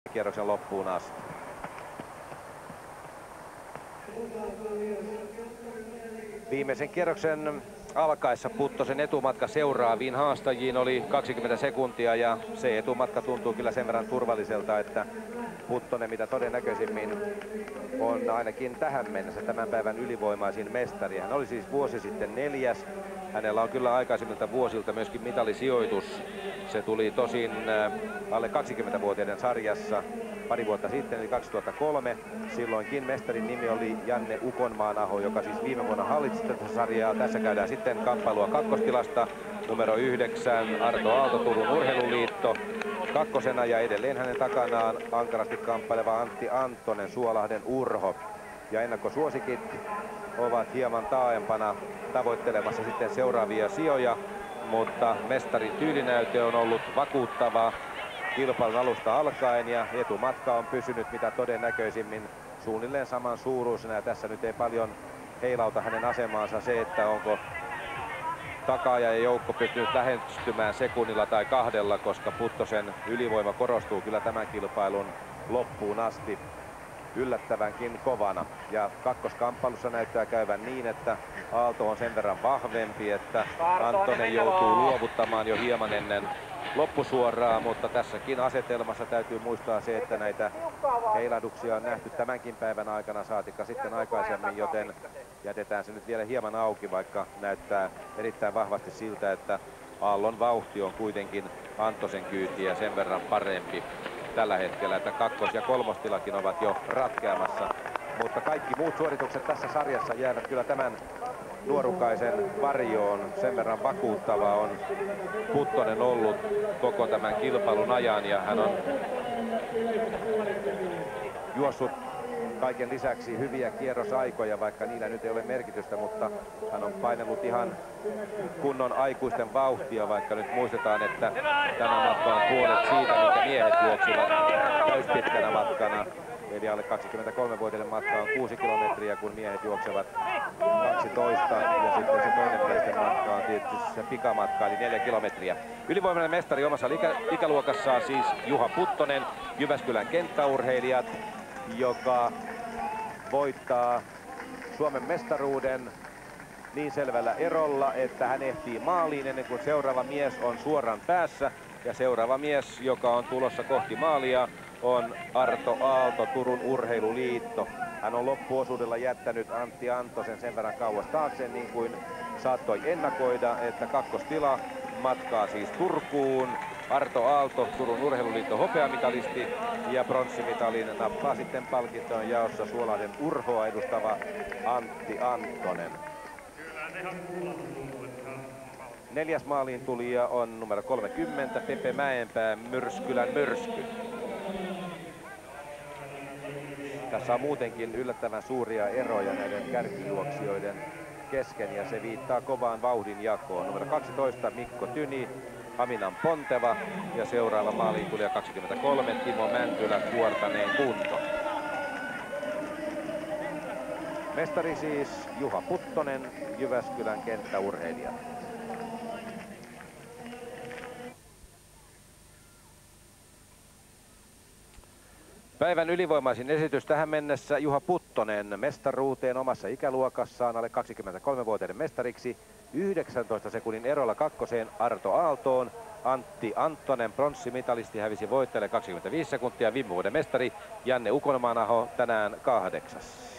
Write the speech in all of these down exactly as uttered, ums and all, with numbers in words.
kierroksen loppuun asti. Viimeisen kierroksen alkaessa Puttosen etumatka seuraaviin haastajiin oli kaksikymmentä sekuntia ja se etumatka tuntuu kyllä sen verran turvalliselta, että Puttonen mitä todennäköisimmin on ainakin tähän mennessä tämän päivän ylivoimaisin mestari. Hän oli siis vuosi sitten neljäs. Hänellä on kyllä aikaisemmilta vuosilta myöskin mitalisijoitus. Se tuli tosin alle kaksikymmentävuotiaiden sarjassa pari vuotta sitten, eli kaksituhattakolme. Silloinkin mestarin nimi oli Janne Ukonmaanaho, joka siis viime vuonna hallitsi tätä sarjaa. Tässä käydään sitten kamppailua kakkostilasta. Numero yhdeksän Arto Aalto, Turun Urheiluliitto. Kakkosena ja edelleen hänen takanaan ankarasti kamppaileva Antti Anttonen, Suolahden Urho. Ja ennakkosuosikit ovat hieman taaempana tavoittelemassa sitten seuraavia sijoja, mutta mestarin tyylinäyte on ollut vakuuttava kilpailun alusta alkaen ja etumatka on pysynyt mitä todennäköisimmin suunnilleen saman suuruisena ja tässä nyt ei paljon heilauta hänen asemaansa se, että onko takaaja ja joukko pystynyt lähestymään sekunnilla tai kahdella, koska Puttosen ylivoima korostuu kyllä tämän kilpailun loppuun asti yllättävänkin kovana. Ja kakkoskamppailussa näyttää käyvän niin, että Aalto on sen verran vahvempi, että Anttonen joutuu luovuttamaan jo hieman ennen loppusuoraa, mutta tässäkin asetelmassa täytyy muistaa se, että näitä heilahduksia on nähty tämänkin päivän aikana saatikka sitten aikaisemmin, joten jätetään se nyt vielä hieman auki, vaikka näyttää erittäin vahvasti siltä, että Aallon vauhti on kuitenkin Anttosen kyytiä sen verran parempi tällä hetkellä, että kakkos- ja kolmostilakin ovat jo ratkeamassa. Mutta kaikki muut suoritukset tässä sarjassa jäävät kyllä tämän nuorukaisen varjoon. Sen verran vakuuttava on Puttonen ollut koko tämän kilpailun ajan ja hän on juossut kaiken lisäksi hyviä kierrosaikoja, vaikka niillä nyt ei ole merkitystä, mutta hän on painellut ihan kunnon aikuisten vauhtia, vaikka nyt muistetaan, että tämä matka on puolet siitä, minkä miehet juoksivat täyspitkänä matkana. Eli alle kaksikymmentäkolmevuotiaiden matka on kuusi kilometriä, kun miehet juoksevat kaksitoista. Ja sitten se toinen miesten matka on tietysti se pikamatka, eli neljä kilometriä. Ylivoimainen mestari omassa ikä ikäluokassaan siis Juha Puttonen, Jyväskylän kenttäurheilijat, joka voittaa Suomen mestaruuden niin selvällä erolla, että hän ehtii maaliin ennen kuin seuraava mies on suoran päässä. Ja seuraava mies, joka on tulossa kohti maalia, on Arto Aalto, Turun Urheiluliitto. Hän on loppuosuudella jättänyt Antti Anttosen sen verran kauas taakse, niin kuin saattoi ennakoida, että kakkostila matkaa siis Turkuun. Arto Aalto, Turun Urheiluliitto hopeamitalisti, ja pronssimitalin nappaa sitten palkintoon jaossa Suolahden Urhoa edustava Antti Anttonen. Neljäs maaliin tulija on numero kolmekymmentä, Pepe Mäenpää, Myrskylän Myrsky. Tässä on muutenkin yllättävän suuria eroja näiden kärkijuoksijoiden kesken ja se viittaa kovaan vauhdin jakoon. Numero kaksitoista Mikko Tyni, Haminan Ponteva ja seuraava maaliin tulija kaksikymmentäkolme Timo Mäntylä, Kuortaneen Kunto. Mestari siis Juha Puttonen, Jyväskylän kenttäurheilija. Päivän ylivoimaisin esitys tähän mennessä Juha Puttonen mestaruuteen omassa ikäluokassaan alle kaksikymmentäkolmevuotiaiden mestariksi. yhdeksäntoista sekunnin erolla kakkoseen Arto Aaltoon. Antti Anttonen, pronssimitalisti, hävisi voittajalle kaksikymmentäviisi sekuntia. Viime vuoden mestari Janne Ukonmaanaho tänään kahdeksas.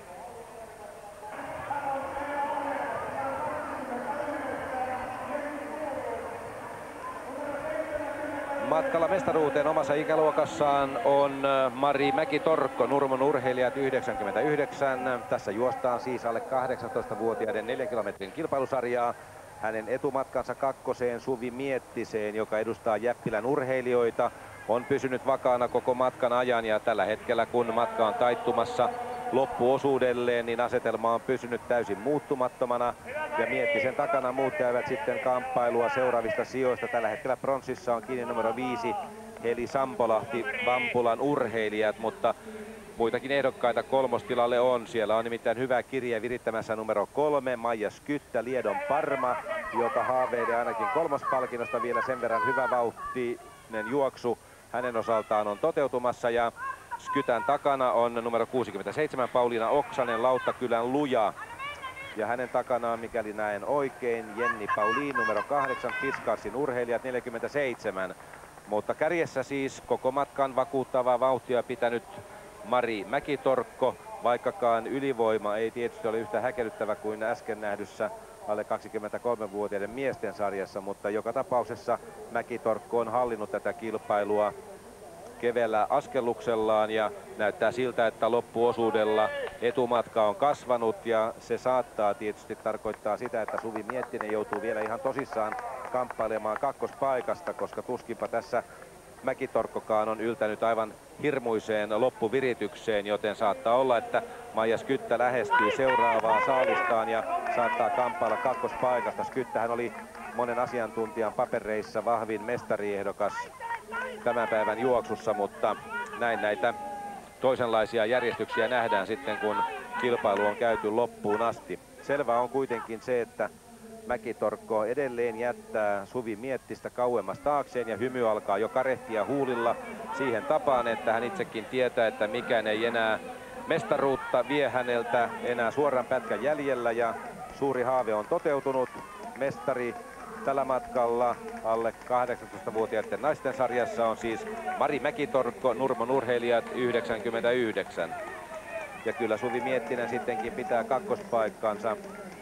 Matkalla mestaruuteen omassa ikäluokassaan on Mari Mäki-Torkko, Nurmon urheilijat yhdeksänkymmentäyhdeksän. Tässä juostaan siis alle kahdeksantoistavuotiaiden neljän kilometrin kilpailusarjaa. Hänen etumatkansa kakkoseen Suvi Miettiseen, joka edustaa Jäppilän urheilijoita, on pysynyt vakaana koko matkan ajan ja tällä hetkellä kun matka on taittumassa loppuosuudelleen, niin asetelma on pysynyt täysin muuttumattomana ja Miettisen takana muut käyvät sitten kamppailua seuraavista sijoista. Tällä hetkellä pronssissa on kiinni numero viisi Heli Sampolahti, Vampulan urheilijat, mutta muitakin ehdokkaita kolmostilalle on. Siellä on nimittäin hyvä kirje virittämässä numero kolme Maija Skyttä, Liedon Parma, joka haaveilee ainakin kolmospalkinnosta, vielä sen verran hyvä vauhtinen juoksu hänen osaltaan on toteutumassa ja Skytän takana on numero kuusikymmentäseitsemän Pauliina Oksanen, Lauttakylän Luja. Ja hänen takanaan, mikäli näen oikein, Jenni Pauliin, numero kahdeksan, Fiskarsin urheilijat neljäkymmentäseitsemän. Mutta kärjessä siis koko matkan vakuuttavaa vauhtia pitänyt Mari Mäkitorkko, vaikkakaan ylivoima ei tietysti ole yhtä häkellyttävä kuin äsken nähdyssä alle kaksikymmentäkolmevuotiaiden miesten sarjassa, mutta joka tapauksessa Mäkitorkko on hallinnut tätä kilpailua keveällä askelluksellaan ja näyttää siltä, että loppuosuudella etumatka on kasvanut ja se saattaa tietysti tarkoittaa sitä, että Suvi Miettinen joutuu vielä ihan tosissaan kamppailemaan kakkospaikasta, koska tuskinpa tässä Mäkitorkkokaan on yltänyt aivan hirmuiseen loppuviritykseen, joten saattaa olla, että Maija Skyttä lähestyy seuraavaa saalistaan ja saattaa kamppailla kakkospaikasta. Skyttähän oli monen asiantuntijan papereissa vahvin mestariehdokas tämän päivän juoksussa, mutta näin näitä toisenlaisia järjestyksiä nähdään sitten, kun kilpailu on käyty loppuun asti. Selvä on kuitenkin se, että Mäkitorkko edelleen jättää Suvi Miettistä kauemmas taakseen ja hymy alkaa jo karehtia huulilla siihen tapaan, että hän itsekin tietää, että mikään ei enää mestaruutta vie häneltä enää suoran pätkän jäljellä ja suuri haave on toteutunut. Mestari tällä matkalla alle kahdeksantoistavuotiaiden naisten sarjassa on siis Mari Mäkitorkko, Nurmon urheilijat yhdeksänkymmentäyhdeksän. Ja kyllä Suvi Miettinen sittenkin pitää kakkospaikkansa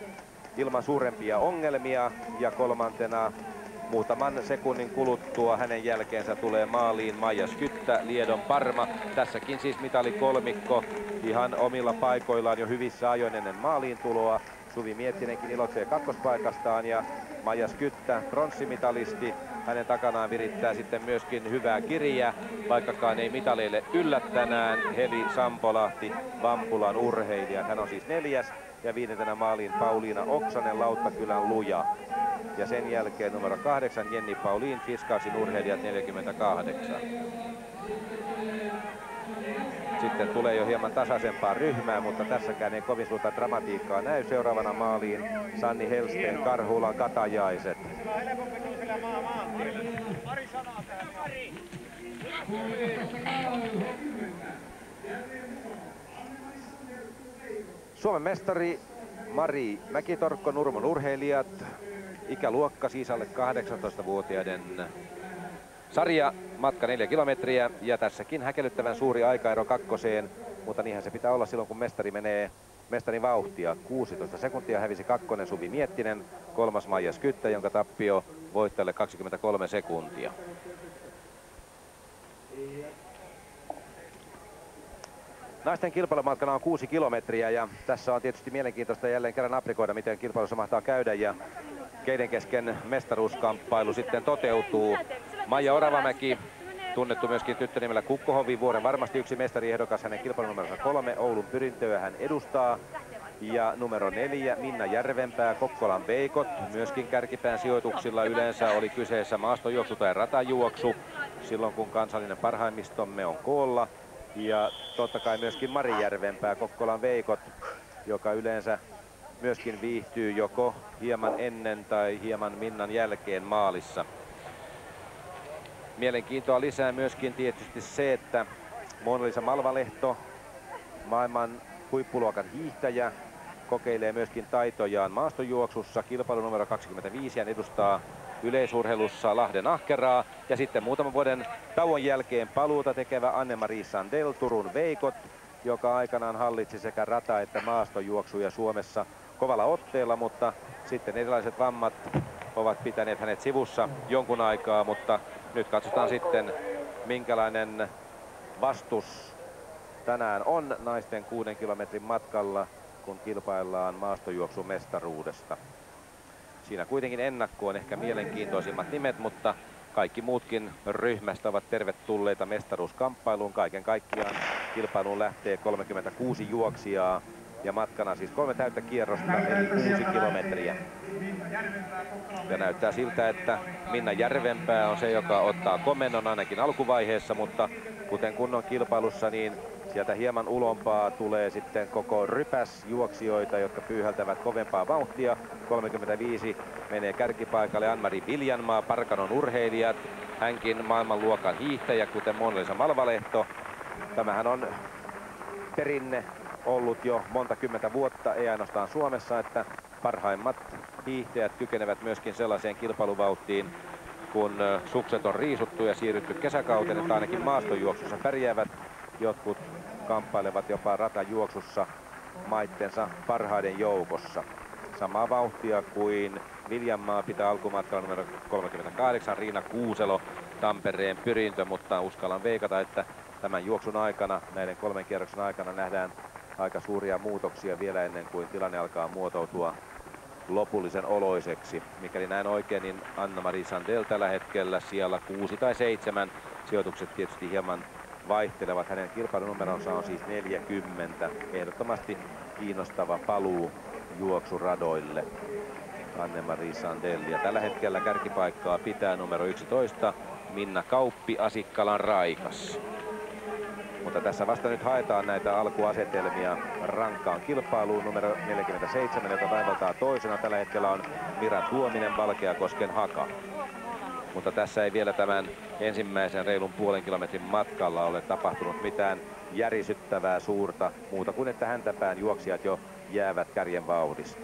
ilman suurempia ongelmia ja kolmantena muutaman sekunnin kuluttua hänen jälkeensä tulee maaliin Maija Skyttä, Liedon Parma. Tässäkin siis mitalikolmikko ihan omilla paikoillaan jo hyvissä ajoin ennen maaliin tuloa. Suvi Miettinenkin iloitsee kakkospaikastaan ja Maija Skyttä, pronssimitalisti. Hänen takanaan virittää sitten myöskin hyvää kirjaa, vaikkakaan ei mitaleille yllättänään. Heli Sampolahti, Vampulan urheilija. Hän on siis neljäs ja viidentenä maaliin Pauliina Oksanen, Lauttakylän Luja. Ja sen jälkeen numero kahdeksan Jenni Pauliin, Fiskarsin urheilijat neljäkymmentäkahdeksan. Sitten tulee jo hieman tasaisempaa ryhmää, mutta tässäkään ei kovin suurta dramatiikkaa näy. Seuraavana maaliin Sanni Helsteen, Karhulan Katajaiset. Suomen mestari Mari Mäkitorkko, Nurmon urheilijat. Ikäluokka siis alle kahdeksantoistavuotiaiden sarja, matka neljä kilometriä ja tässäkin häkellyttävän suuri aikaero kakkoseen, mutta niinhän se pitää olla silloin, kun mestari menee mestarin vauhtia. kuusitoista sekuntia hävisi kakkonen Suvi Miettinen, kolmas Maija Skyttä, jonka tappio voittajalle kaksikymmentäkolme sekuntia. Naisten kilpailumatkana on kuusi kilometriä ja tässä on tietysti mielenkiintoista jälleen kerran aprikoida, miten kilpailussa mahtaa käydä ja keiden kesken mestaruuskamppailu sitten toteutuu. Maija Oravamäki, tunnettu myöskin tyttönimellä Kukkohovi, vuoden varmasti yksi mestariehdokas, hänen kilpailunumeronsa kolme, Oulun Pyrintöä hän edustaa. Ja numero neljä, Minna Järvenpää, Kokkolan Veikot, myöskin kärkipään sijoituksilla yleensä oli kyseessä maastojuoksu tai ratajuoksu, silloin kun kansallinen parhaimmistomme on koolla. Ja totta kai myöskin Mari Järvenpää, Kokkolan Veikot, joka yleensä myöskin viihtyy joko hieman ennen tai hieman Minnan jälkeen maalissa. Mielenkiintoa lisää myöskin tietysti se, että Mona-Liisa Malvalehto, maailman huippuluokan hiihtäjä, kokeilee myöskin taitojaan maastojuoksussa. Kilpailu numero kaksikymmentäviisi, hän edustaa yleisurheilussa Lahden Ahkeraa. Ja sitten muutaman vuoden tauon jälkeen paluuta tekevä Anne-Marie Sandel, Turun Veikot, joka aikanaan hallitsi sekä rata- että maastojuoksuja Suomessa kovalla otteella, mutta sitten erilaiset vammat ovat pitäneet hänet sivussa jonkun aikaa, mutta nyt katsotaan sitten, minkälainen vastus tänään on naisten kuuden kilometrin matkalla, kun kilpaillaan maastojuoksun mestaruudesta. Siinä kuitenkin ennakkoon ehkä mielenkiintoisimmat nimet, mutta kaikki muutkin ryhmästä ovat tervetulleita mestaruuskamppailuun. Kaiken kaikkiaan kilpailuun lähtee kolmekymmentäkuusi juoksijaa ja matkana siis kolme täyttä kierrosta eli kuusi kilometriä. Ja näyttää siltä, että Minna Järvenpää on se, joka ottaa komennon ainakin alkuvaiheessa, mutta kuten kunnon kilpailussa, niin sieltä hieman ulompaa tulee sitten koko rypäs juoksijoita, jotka pyyhältävät kovempaa vauhtia. kolmekymmentäviisi menee kärkipaikalle Ann-Mari Viljanmaa, Parkanon urheilijat. hänkin maailmanluokan hiihtäjä, kuten Mona-Liisa Malvalehto. Tämähän on perinne ollut jo monta kymmentä vuotta, ei ainoastaan Suomessa, että parhaimmat hiihtäjät kykenevät myöskin sellaiseen kilpailuvauhtiin, kun sukset on riisuttu ja siirrytty kesäkauteen, että ainakin maastojuoksussa pärjäävät. Jotkut kamppailevat jopa ratajuoksussa maittensa parhaiden joukossa. Samaa vauhtia kuin Viljanmaa pitää alkumatkalla numero kolmekymmentäkahdeksan, Riina Kuuselo, Tampereen Pyrintö, mutta uskallan veikata, että tämän juoksun aikana, näiden kolmen kierroksen aikana nähdään aika suuria muutoksia vielä ennen kuin tilanne alkaa muotoutua lopullisen oloiseksi. Mikäli näin oikein, niin Anna-Mari Sandell tällä hetkellä siellä kuusi tai seitsemän. Sijoitukset tietysti hieman vaihtelevat. Hänen kilpailunumeronsa on siis neljäkymmentä. Ehdottomasti kiinnostava paluu juoksuradoille Anne-Mari Sandell. Ja tällä hetkellä kärkipaikkaa pitää numero yksitoista Minna Kauppi, Asikkalan Raikas. Mutta tässä vasta nyt haetaan näitä alkuasetelmia rankkaan kilpailuun. Numero neljäkymmentäseitsemän, joka taivaltaa toisena. Tällä hetkellä on Mira Tuominen, Valkeakosken Haka. Mutta tässä ei vielä tämän ensimmäisen reilun puolen kilometrin matkalla ole tapahtunut mitään järisyttävää suurta, muuta kuin että häntäpään juoksijat jo jäävät kärjen vauhdista.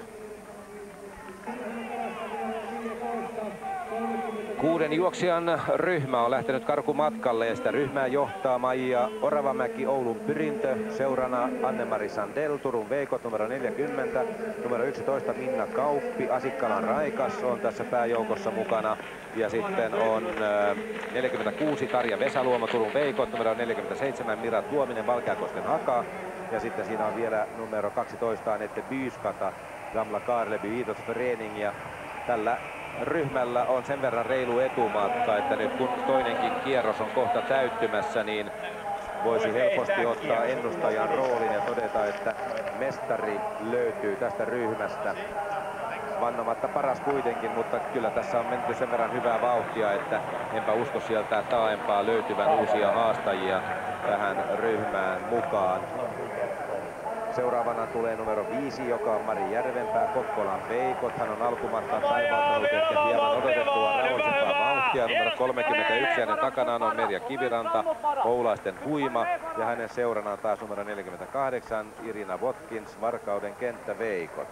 Kuuden juoksijan ryhmä on lähtenyt karkumatkalle ja sitä ryhmää johtaa Maija Oravamäki, Oulun Pyrintö, seurana Anne-Mari Sandell, Turun Veikot numero neljäkymmentä, numero yksitoista Minna Kauppi, Asikkalan Raikas on tässä pääjoukossa mukana ja sitten on neljäkymmentäkuusi Tarja Vesaluoma, Turun Veikot, numero neljäkymmentäseitsemän Mira Tuominen, Valkeakosken Haka ja sitten siinä on vielä numero kaksitoista Anette Byyskata, Gamla Karleby Idrottsförening ja tällä ryhmällä on sen verran reilu etumatka, että nyt kun toinenkin kierros on kohta täyttymässä, niin voisi helposti ottaa ennustajan roolin ja todeta, että mestari löytyy tästä ryhmästä. Vannomatta paras kuitenkin, mutta kyllä tässä on menty sen verran hyvää vauhtia, että enpä usko sieltä taaempaa löytyvän uusia haastajia tähän ryhmään mukaan. Seuraavana tulee numero viisi, joka on Mari Järvenpää, Kokkolan Veikot. Hän on alkumatkan taivaltanut ehkä hieman odotettua rauhallisempaa vauhtia. Numero kolmekymmentäyksi, hänen takanaan on Merja Kiviranta, Oulaisten Huima. Ja hänen seuranaan taas numero neljäkymmentäkahdeksan, Irina Watkins, Varkauden Kenttä Veikot.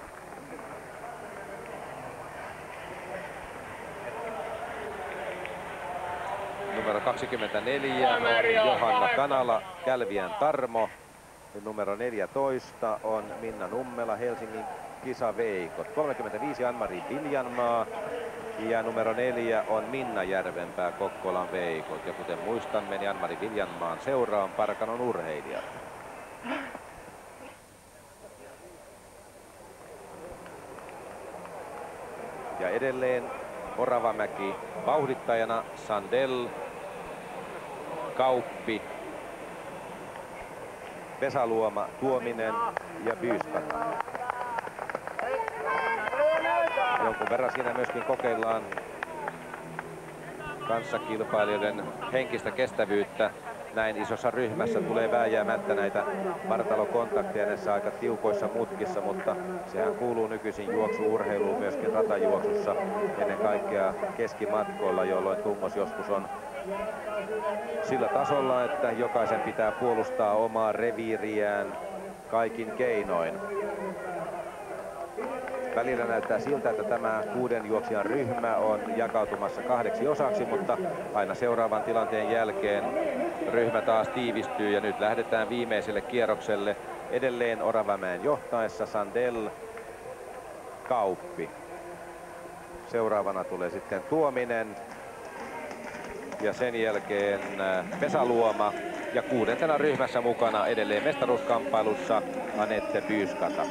Numero kaksikymmentäneljä on Johanna Kanala, Kälviän Tarmo. Numero neljätoista on Minna Nummela, Helsingin Kisaveikot. kolmekymmentäviisi Ann-Mari Viljanmaa ja numero neljä on Minna Järvenpää, Kokkolan Veikot. Ja kuten muistamme, niin Ann-Mari Viljanmaan seura on Parkanon Urheilijat. Ja edelleen Oravamäki vauhdittajana, Sandell, Kauppi, Vesaluoma, Tuominen ja Byyskata. Jonkun verran siinä myöskin kokeillaan kanssakilpailijoiden henkistä kestävyyttä. Näin isossa ryhmässä tulee vääjäämättä näitä vartalokontakteja näissä aika tiukoissa mutkissa, mutta sehän kuuluu nykyisin juoksu-urheiluun myöskin ratajuoksussa ennen kaikkea keskimatkoilla, jolloin tummos joskus on sillä tasolla, että jokaisen pitää puolustaa omaa reviiriään kaikin keinoin. Välillä näyttää siltä, että tämä kuuden juoksijan ryhmä on jakautumassa kahdeksi osaksi, mutta aina seuraavan tilanteen jälkeen ryhmä taas tiivistyy ja nyt lähdetään viimeiselle kierrokselle. Edelleen Oravamäen johtaessa Sandell, Kauppi. Seuraavana tulee sitten Tuominen ja sen jälkeen Vesaluoma ja kuudentena ryhmässä mukana edelleen mestaruuskamppailussa Anette Byyskata.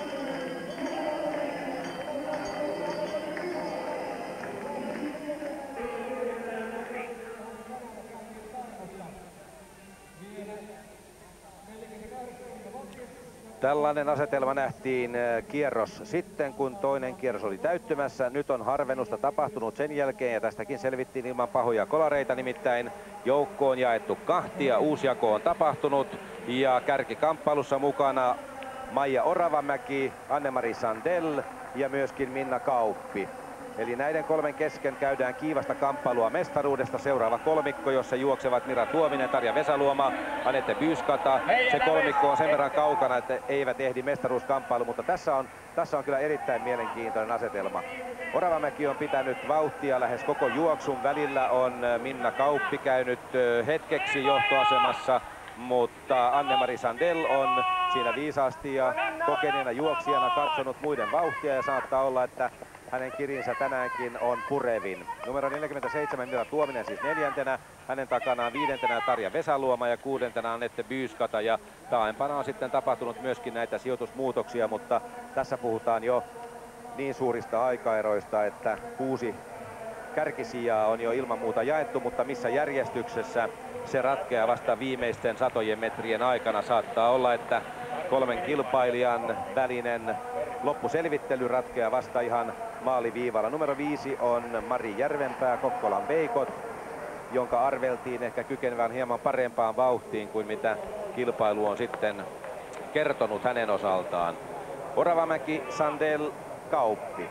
Tällainen asetelma nähtiin kierros sitten, kun toinen kierros oli täyttymässä. Nyt on harvennusta tapahtunut sen jälkeen ja tästäkin selvittiin ilman pahoja kolareita. Nimittäin joukko on jaettu kahtia, uusjako on tapahtunut ja kärkikamppailussa mukana Maija Oravamäki, Anne-Mari Sandell ja myöskin Minna Kauppi. Eli näiden kolmen kesken käydään kiivasta kamppailua mestaruudesta. Seuraava kolmikko, jossa juoksevat Mira Tuominen, Tarja Vesaluoma, Anette Byyskata. Se kolmikko on sen verran kaukana, että eivät ehdi mestaruuskamppailu, mutta tässä on, tässä on kyllä erittäin mielenkiintoinen asetelma. Oravamäki on pitänyt vauhtia lähes koko juoksun. Välillä on Minna Kauppi käynyt hetkeksi johtoasemassa, mutta Anne-Mari Sandell on siinä viisaasti ja kokeneena juoksijana katsonut muiden vauhtia ja saattaa olla, että hänen kirinsä tänäänkin on purevin. Numero neljäkymmentäseitsemän Mira Tuominen siis neljäntenä, hänen takanaan viidentenä Tarja Vesaluoma ja kuudentena Anette Byyskata. Ja taaempana on sitten tapahtunut myöskin näitä sijoitusmuutoksia, mutta tässä puhutaan jo niin suurista aikaeroista, että kuusi kärkisijaa on jo ilman muuta jaettu, mutta missä järjestyksessä se ratkeaa vasta viimeisten satojen metrien aikana. Saattaa olla, että kolmen kilpailijan välinen loppuselvittely ratkeaa vasta ihan maaliviivalla. Numero viisi on Mari Järvenpää, Kokkolan Veikot, jonka arveltiin ehkä kykenevän hieman parempaan vauhtiin kuin mitä kilpailu on sitten kertonut hänen osaltaan. Oravamäki, Sandell, Kauppi.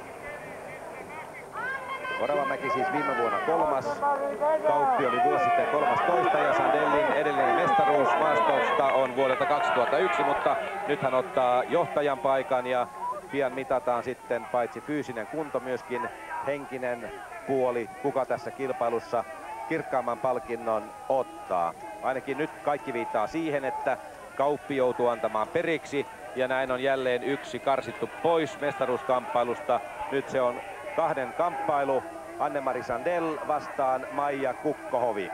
Oravamäki siis viime vuonna kolmas, Kauppi oli vuosi sitten kolmastoista ja Sandellin edellinen mestaruus maastosta on vuodelta kaksituhattayksi, mutta nyt hän ottaa johtajan paikan ja pian mitataan sitten paitsi fyysinen kunto myöskin henkinen puoli, kuka tässä kilpailussa kirkkaamman palkinnon ottaa. Ainakin nyt kaikki viittaa siihen, että Kauppi joutuu antamaan periksi ja näin on jälleen yksi karsittu pois mestaruuskamppailusta. Nyt se on kahden kamppailu, Anne-Mari Sandell vastaan Maija Kukkohovi.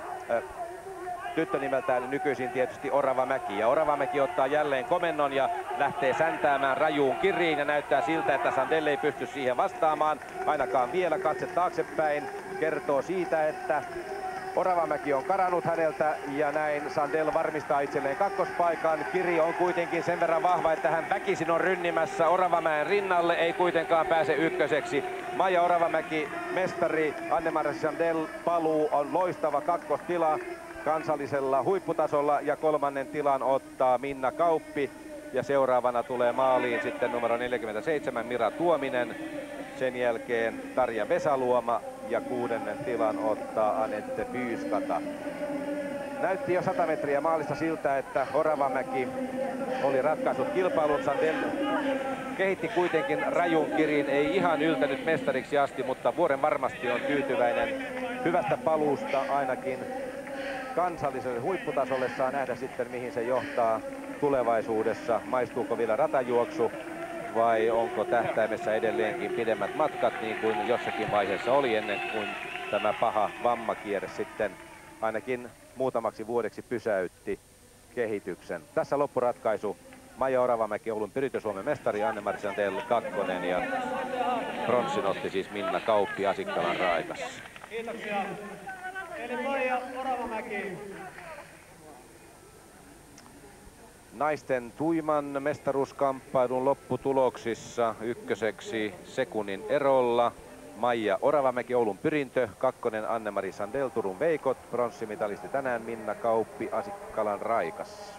Tyttö nimeltään nykyisin tietysti Oravamäki. Ja Oravamäki ottaa jälleen komennon ja lähtee säntäämään rajuun kiriin. Ja näyttää siltä, että Sandell ei pysty siihen vastaamaan. Ainakaan vielä katse taaksepäin kertoo siitä, että Oravamäki on karannut häneltä ja näin Sandell varmistaa itselleen kakkospaikan. Kiri on kuitenkin sen verran vahva, että hän väkisin on rynnimässä Oravamäen rinnalle. Ei kuitenkaan pääse ykköseksi. Maija Oravamäki, mestari, Anne-Mari Sandell paluu on loistava kakkostila kansallisella huipputasolla ja kolmannen tilan ottaa Minna Kauppi. Ja seuraavana tulee maaliin sitten numero neljäkymmentäseitsemän Mira Tuominen. Sen jälkeen Tarja Vesaluoma ja kuudennen tilan ottaa Anette Byyskata. Näytti jo sata metriä maalista siltä, että Oravamäki oli ratkaissut kilpailun. Sandell kehitti kuitenkin rajun kirin, ei ihan yltänyt mestariksi asti, mutta vuoren varmasti on tyytyväinen hyvästä paluusta ainakin kansalliselle huipputasolle. Saa nähdä sitten mihin se johtaa tulevaisuudessa. Maistuuko vielä ratajuoksu vai onko tähtäimessä edelleenkin pidemmät matkat niin kuin jossakin vaiheessa oli ennen kuin tämä paha vammakierre sitten ainakin muutamaksi vuodeksi pysäytti kehityksen. Tässä loppuratkaisu. Maija Oravamäki, Oulun Pyritö Suomen mestari, Anne-Mari Sandell kakkonen ja pronssin otti siis Minna Kauppi Asikkalan Raikassa. Kiitoksia. Eli Maija Oravamäki. Naisten tuiman mestaruuskamppailun lopputuloksissa ykköseksi sekunnin erolla Maija Oravamäki, Oulun Pyrintö, kakkonen Anne-Mari Sandell, Turun Veikot, pronssimitalisti tänään Minna Kauppi Asikkalan Raikas.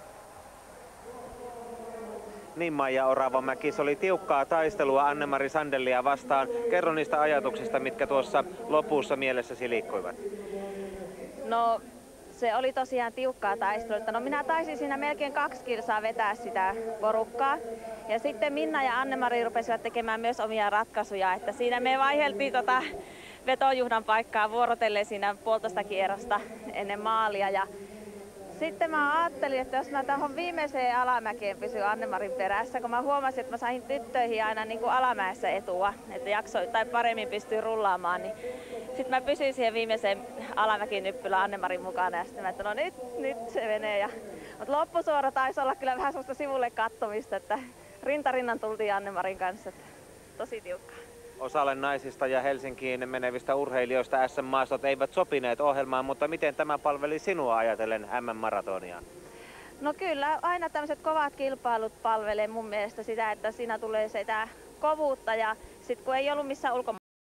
Niin, Maija Oravamäki, se oli tiukkaa taistelua Anne-Mari Sandellia vastaan. Kerro niistä ajatuksista, mitkä tuossa lopussa mielessäsi liikkuivat. No, se oli tosiaan tiukkaa taistelua. No, minä taisin siinä melkein kaksi kilsaa vetää sitä porukkaa. Ja sitten Minna ja Anne-Mari rupesivat tekemään myös omia ratkaisuja. Että siinä me vaiheltiin tota vetojuhdan paikkaa vuorotellen siinä puolitoista kierrosta ennen maalia. Ja sitten mä ajattelin, että jos mä tähän viimeiseen alamäkeen pysyn Anne-Marin perässä, kun mä huomasin, että mä sain tyttöihin aina niin kuin alamäessä etua, että jaksoi tai paremmin pystyy rullaamaan, niin sitten mä pysyin siihen viimeiseen alamäkinyppylään Anne-Marin mukana ja sitten mä että no nyt, nyt se menee. Ja, mutta loppusuora taisi olla kyllä vähän sellaista sivulle kattomista, että rintarinnan tultiin Anne-Marin kanssa, että tosi tiukkaa. Osalle naisista ja Helsinkiin menevistä urheilijoista S M-maastot eivät sopineet ohjelmaan, mutta miten tämä palveli sinua ajatellen M M-maratonia? No kyllä, aina tämmöiset kovat kilpailut palvelee mun mielestä sitä, että siinä tulee sitä kovuutta ja sitten kun ei ollut missään ulkomailla